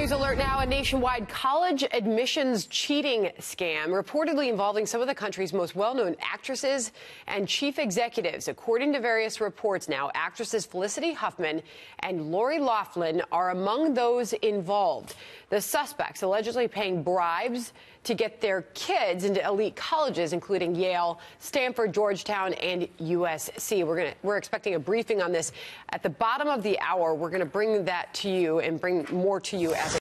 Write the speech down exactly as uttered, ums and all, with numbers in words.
News alert now. A nationwide college admissions cheating scam reportedly involving some of the country's most well-known actresses and chief executives. According to various reports now, actresses Felicity Huffman and Loughlin are among those involved. The suspects allegedly paying bribes to get their kids into elite colleges, including Yale, Stanford, Georgetown, and U S C. We're gonna we're expecting a briefing on this at the bottom of the hour. We're going to bring that to you and bring more to you as